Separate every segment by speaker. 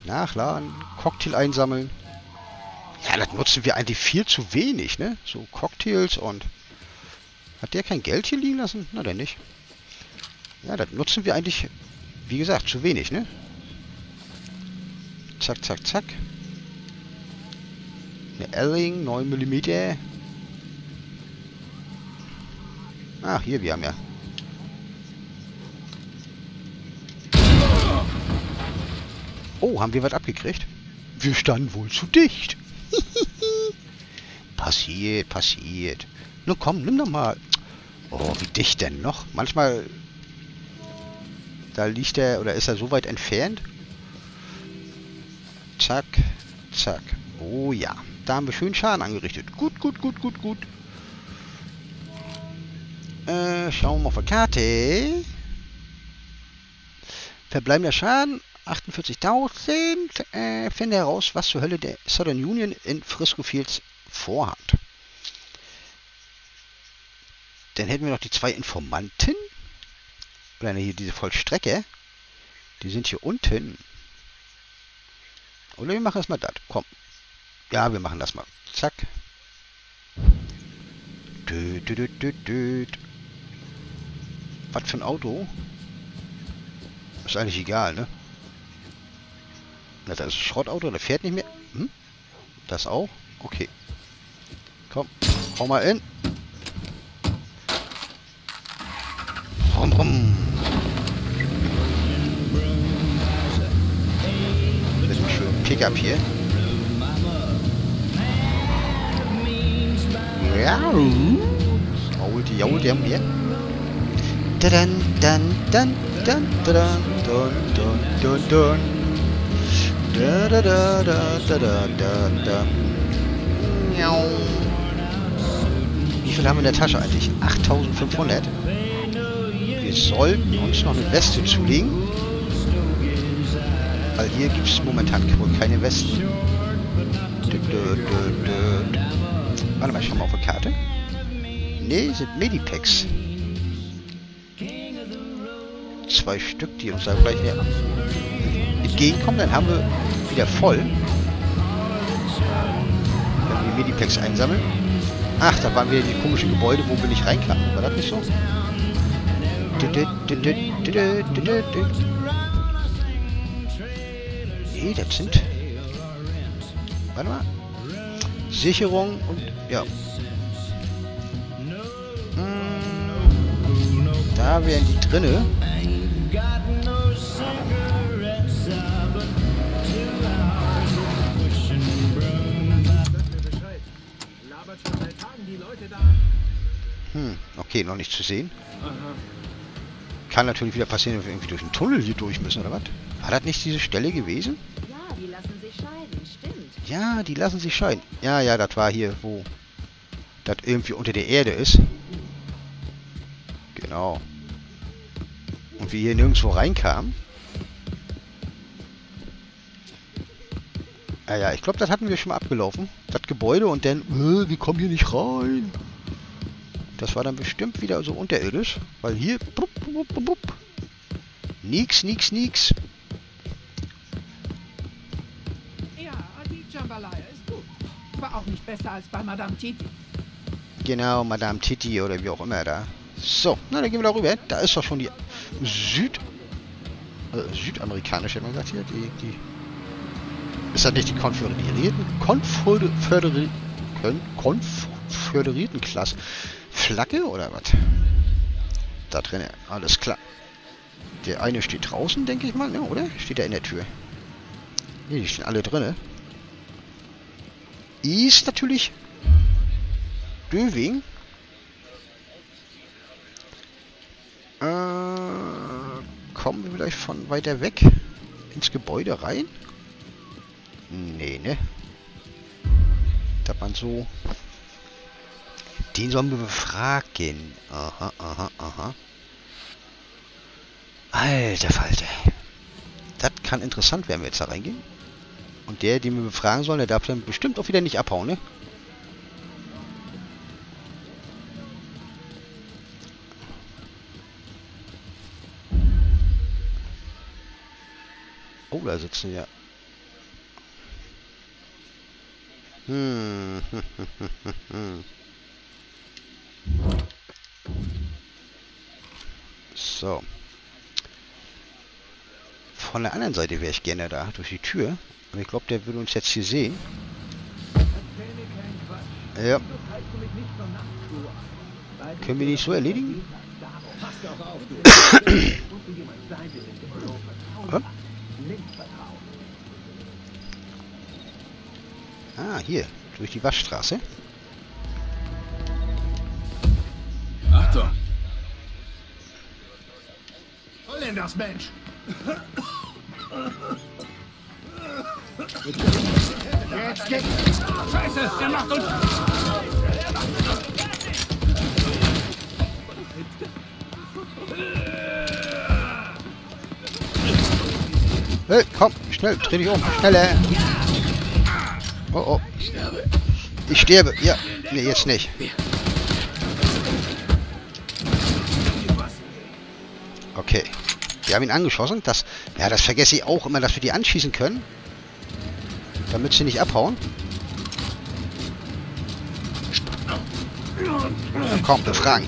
Speaker 1: Nachladen, Cocktail einsammeln. Ja, das nutzen wir eigentlich viel zu wenig, ne? So Cocktails und... Hat der kein Geld hier liegen lassen? Na, denn nicht. Ja, das nutzen wir eigentlich, wie gesagt, zu wenig, ne? Zack, zack, zack. Eine Elling, 9 mm. Ach, hier, wir haben ja... Oh, haben wir was abgekriegt? Wir standen wohl zu dicht. Passiert, passiert. Nun komm, nimm doch mal. Oh, wie dicht denn noch? Manchmal... Da liegt er, oder ist er so weit entfernt? Zack, zack. Oh ja, da haben wir schön Schaden angerichtet. Gut, gut, gut, gut, gut. Schauen wir mal auf die Karte. Verbleibender Schaden 48.000. Finde heraus, was zur Hölle der Southern Union in Frisco Fields vorhat. Dann hätten wir noch die 2 Informanten. Oder hier diese Vollstrecke. Die sind hier unten. Oder wir machen erstmal das. Komm. Ja, wir machen das mal. Zack. Düt, düt, düt, düt, düt. Was für ein Auto? Ist eigentlich egal, ne? Na, das ist ein Schrottauto, der fährt nicht mehr. Hm? Das auch? Okay. Komm, hau mal in. Rum, rum. Mit einem schönen Pickup hier. Ja. Jaul, die Jaul, die haben wir. Dann, dann, dann, dann, dann, dann, dann, dann, dann. Da, da, da, da, da, da, da, da. Miau. Wie viel haben wir in der Tasche eigentlich? 8.500. Wir sollten uns noch eine Weste zulegen. Weil hier gibt es momentan wohl keine Westen. Warte mal, ich schau mal auf die Karte. Ne, sind Medipacks. 2 Stück, die uns da gleich entgegenkommen. Dann haben wir wieder voll. Wenn wir die Medipacks einsammeln. Ach, da waren wieder die komischen Gebäude, wo wir nicht reinkamen. War das nicht so? Nee, das sind... Warte mal. Sicherung und... Ja. Da wären die drinne. Okay, noch nicht zu sehen. Kann natürlich wieder passieren, wenn wir irgendwie durch einen Tunnel hier durch müssen, oder was? War das nicht diese Stelle gewesen?
Speaker 2: Ja, die lassen sich scheiden, stimmt.
Speaker 1: Ja, die lassen sich scheiden. Ja, ja, das war hier, wo das irgendwie unter der Erde ist. Genau. Und wir hier nirgendwo reinkamen. Ah ja, ich glaube, das hatten wir schon mal abgelaufen. Das Gebäude und dann, wir kommen hier nicht rein. Das war dann bestimmt wieder so unterirdisch. Weil hier, blub, blub, blub, blub. Nix, nix, nix.
Speaker 3: Ja, die Jambalaya ist gut. Aber auch nicht besser als bei Madame Titi.
Speaker 1: Genau, Madame Titi oder wie auch immer da. So, na, dann gehen wir da rüber. Da ist doch schon die südamerikanische, hätte man gesagt hier. Die ist das nicht die konföderierten Klasse? Flagge oder was? Da drinnen, alles klar. Der eine steht draußen, denke ich mal, ne, oder? Steht er in der Tür? Ne, die stehen alle drinnen. Ist natürlich Döving. Kommen wir vielleicht von weiter weg ins Gebäude rein? Nee, ne? Da man so... Den sollen wir befragen. Aha, aha, aha. Alter Falter. Das kann interessant werden, wenn wir jetzt da reingehen. Und der, den wir befragen sollen, der darf dann bestimmt auch wieder nicht abhauen, ne? Oh, da sitzen ja So. Von der anderen Seite wäre ich gerne da, durch die Tür. Aber ich glaube, der würde uns jetzt hier sehen. Ja. Können wir nicht so erledigen? Ah, hier. Durch die Waschstraße.
Speaker 4: Achtung!
Speaker 3: Was soll denn das, Mensch? Jetzt geht's. Scheiße, der macht uns...
Speaker 1: Hey, komm, schnell, dreh dich um, schneller. Oh, oh. Ich sterbe, ja. Nee, jetzt nicht. Okay. Wir haben ihn angeschossen. Das vergesse ich auch immer, dass wir die anschießen können. Damit sie nicht abhauen. Na komm, befragen.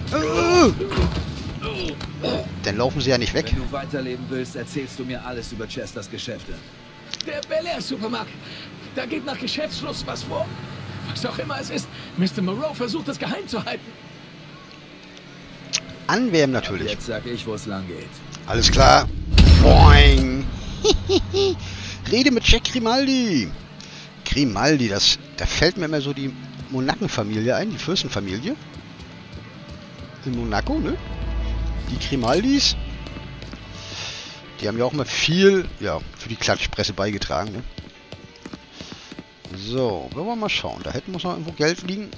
Speaker 1: Dann laufen sie ja nicht weg.
Speaker 4: Wenn du weiterleben willst, erzählst du mir alles über Chesters Geschäfte.
Speaker 5: Der Bel Air Supermarkt. Da geht nach Geschäftsschluss was vor. Was auch immer es ist. Mr. Moreau versucht es geheim zu halten.
Speaker 1: Anwärmen natürlich.
Speaker 4: Jetzt sag ich, wo es lang geht.
Speaker 1: Alles klar. Boing. Rede mit Jack Grimaldi. Grimaldi, da fällt mir immer so die Monaco-Familie ein, die Fürstenfamilie. In Monaco, ne? Die Grimaldis. Die haben ja auch mal viel, ja, für die Klatschpresse beigetragen, ne? So, wollen wir mal schauen. Da hätten wir noch irgendwo Geld liegen.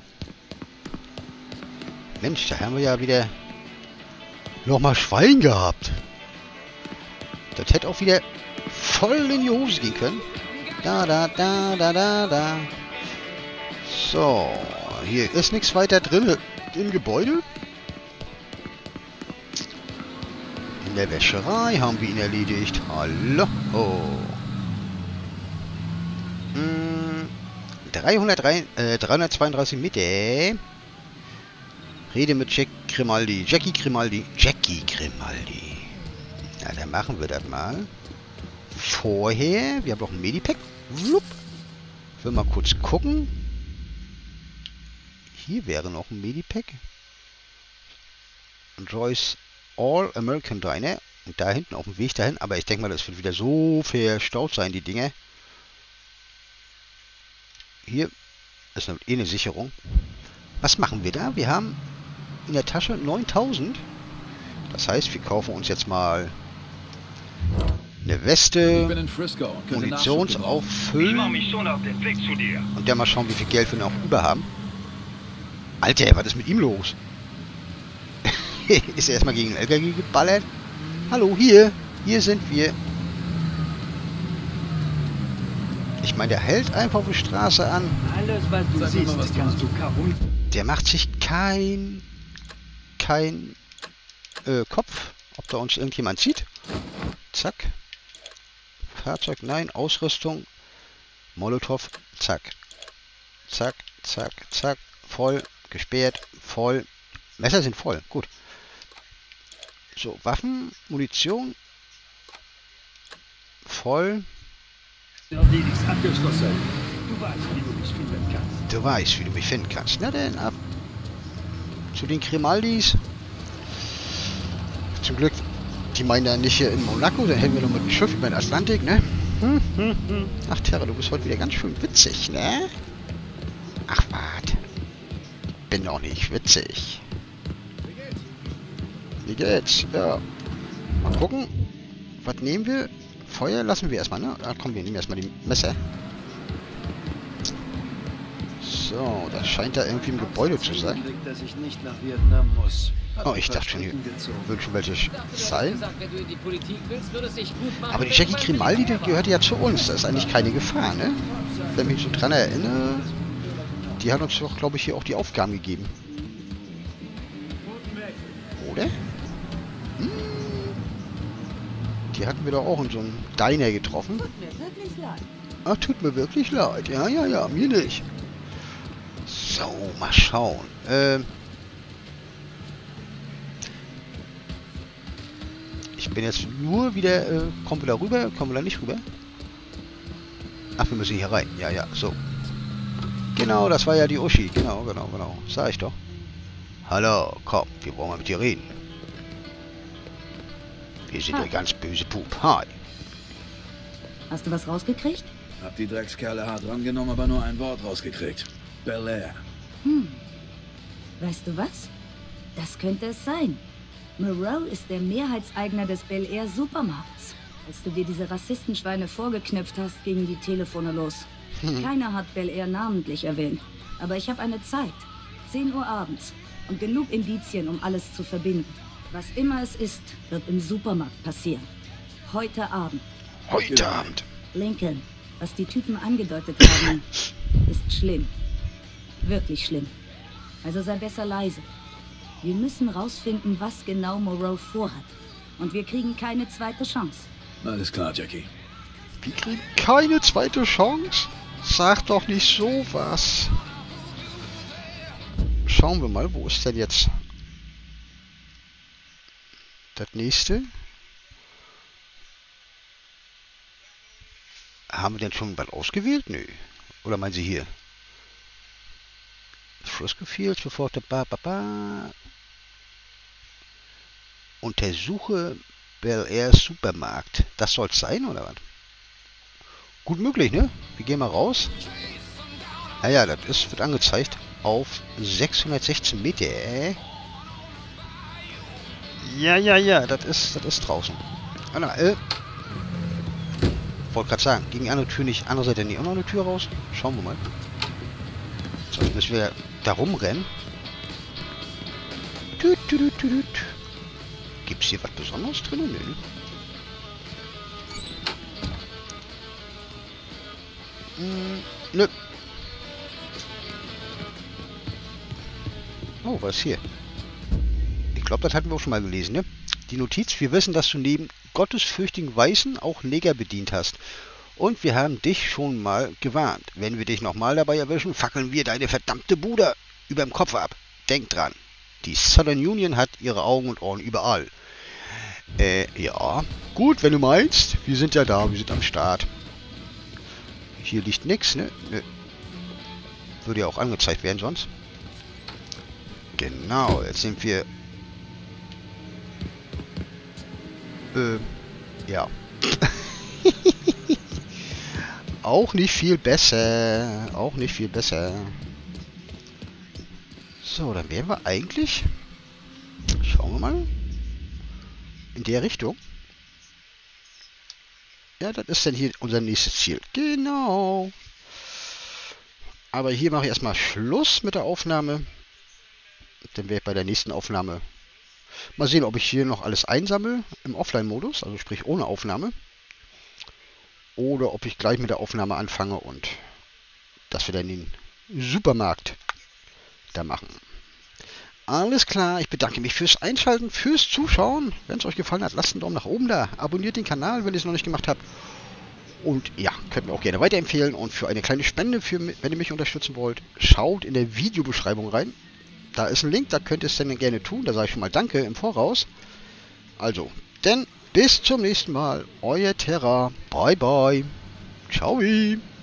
Speaker 1: Mensch, da haben wir ja wieder nochmal Schwein gehabt. Das hätte auch wieder voll in die Hose gehen können. Da. So, hier ist nichts weiter drin im Gebäude. In der Wäscherei haben wir ihn erledigt. Hallo. 332 Meter. Rede mit Jackie Grimaldi. Na, dann machen wir das mal. Vorher, wir haben noch ein Medipack. Wupp. Ich will mal kurz gucken. Hier wäre noch ein Medipack. Joyce All American Diner. Und da hinten auf dem Weg dahin. Aber ich denke mal, das wird wieder so verstaut sein, die Dinge. Hier ist eine Sicherung. Was machen wir da? Wir haben in der Tasche 9000. Das heißt, wir kaufen uns jetzt mal eine Weste,
Speaker 4: Ich bin in Frisco und könnte
Speaker 1: Munitionsauffüllen.
Speaker 6: Ich mach mich schon auf den Weg zu dir.
Speaker 1: Und dann mal schauen, wie viel Geld wir noch über haben. Alter, was ist mit ihm los? Ist er erstmal gegen den LKW geballert? Hallo, hier sind wir. Ich meine, der hält einfach auf die Straße an.
Speaker 5: Alles, was du
Speaker 4: Sag mir mal, was du
Speaker 5: kannst du kaputt.
Speaker 1: Der macht sich kein Kopf, ob da uns irgendjemand sieht. Zack. Fahrzeug, nein. Ausrüstung. Molotow. Zack. Zack. Voll. Gesperrt. Voll. Messer sind voll. Gut. So, Waffen, Munition. Voll.
Speaker 5: Erledigst abgeschlossen. Du weißt, wie du mich finden kannst.
Speaker 1: Du weißt, wie du mich finden kannst. Na denn, ab zu den Grimaldis. Zum Glück, die meinen ja nicht hier in Monaco, dann hätten wir noch mit dem Schiff über den Atlantik, ne? Ach, Terra, du bist heute wieder ganz schön witzig, ne? Ach, wart. Bin doch nicht witzig. Wie geht's? Ja. Mal gucken. Was nehmen wir? Feuer lassen wir erstmal, ne? Ah, komm, wir nehmen erstmal die Messer. So, das scheint da irgendwie im Gebäude zu sein.
Speaker 5: Dass ich nicht nach Vietnam muss.
Speaker 1: Oh, ich dachte schon, hier würden schon welche sein.
Speaker 7: Wenn du in die Politik willst, würde es sich gut machen.
Speaker 1: Aber die Jackie Grimaldi, die gehört ja zu uns. Das ist eigentlich keine Gefahr, ne? Wenn ich mich so dran erinnere, die hat uns doch, glaube ich, hier auch die Aufgaben gegeben. Oder? Die hatten wir doch auch in so einem Diner getroffen.
Speaker 2: Tut mir wirklich leid.
Speaker 1: Ach, tut mir wirklich leid. Ja, ja, ja, mir nicht. So, mal schauen. Ich bin jetzt nur wieder... kommen wir da rüber? Kommen wir da nicht rüber? Ach, wir müssen hier rein. Ja, ja, so. Genau, das war ja die Uschi. Genau, genau, genau. Sag ich doch. Hallo, komm, wir wollen mal mit dir reden. Wir sind der ganz böse Pup. Hi.
Speaker 2: Hast du was rausgekriegt?
Speaker 4: Hab die Dreckskerle hart rangenommen, aber nur ein Wort rausgekriegt. Bel Air.
Speaker 2: Weißt du was? Das könnte es sein. Moreau ist der Mehrheitseigner des Bel Air Supermarkts. Als du dir diese Rassistenschweine vorgeknüpft hast, gingen die Telefone los. Keiner hat Bel Air namentlich erwähnt. Aber ich habe eine Zeit. 10 Uhr abends. Und genug Indizien, um alles zu verbinden. Was immer es ist, wird im Supermarkt passieren. Heute Abend.
Speaker 1: Heute Abend.
Speaker 2: Lincoln, was die Typen angedeutet haben, ist schlimm. Wirklich schlimm. Also sei besser leise. Wir müssen rausfinden, was genau Moreau vorhat. Und wir kriegen keine zweite Chance.
Speaker 4: Alles klar, Jackie.
Speaker 1: Wir kriegen keine zweite Chance? Sag doch nicht sowas. Schauen wir mal, wo ist denn jetzt das nächste? Haben wir denn schon bald ausgewählt? Nö. Oder meinen Sie hier? Frisco Fields, bevor der Untersuche Bel Air Supermarkt. Das soll es sein, oder was? Gut möglich, ne? Wir gehen mal raus. Naja, das wird angezeigt auf 616 Meter. Ja, das ist draußen. Wollte gerade sagen, gegen die andere Tür nicht. Andere Seite nicht auch noch eine Tür raus? Schauen wir mal. Sonst müssen wir da rumrennen. Gibt es hier was Besonderes drin? Nö. Nö. Oh, was ist hier? Ich glaube, das hatten wir auch schon mal gelesen, ne? Die Notiz: Wir wissen, dass du neben gottesfürchtigen Weißen auch Neger bedient hast. Und wir haben dich schon mal gewarnt. Wenn wir dich nochmal dabei erwischen, fackeln wir deine verdammte Bude überm Kopf ab. Denk dran. Die Southern Union hat ihre Augen und Ohren überall. Ja. Gut, wenn du meinst. Wir sind ja da, wir sind am Start. Hier liegt nichts, ne? Nö. Würde ja auch angezeigt werden sonst. Genau, jetzt sind wir... ja. Auch nicht viel besser. Auch nicht viel besser. So, dann wären wir eigentlich... Schauen wir mal. In der Richtung. Ja, das ist dann hier unser nächstes Ziel. Genau. Aber hier mache ich erstmal Schluss mit der Aufnahme. Dann werde ich bei der nächsten Aufnahme mal sehen, ob ich hier noch alles einsammle im Offline-Modus, also sprich ohne Aufnahme. Oder ob ich gleich mit der Aufnahme anfange und dass wir dann den Supermarkt da machen. Alles klar, ich bedanke mich fürs Einschalten, fürs Zuschauen. Wenn es euch gefallen hat, lasst einen Daumen nach oben da. Abonniert den Kanal, wenn ihr es noch nicht gemacht habt. Und ja, könnt mir auch gerne weiterempfehlen. Und für eine kleine Spende, wenn ihr mich unterstützen wollt, schaut in der Videobeschreibung rein. Da ist ein Link, da könnt ihr es dann gerne tun. Da sage ich schon mal Danke im Voraus. Also, denn bis zum nächsten Mal. Euer Terra. Bye, bye. Ciao.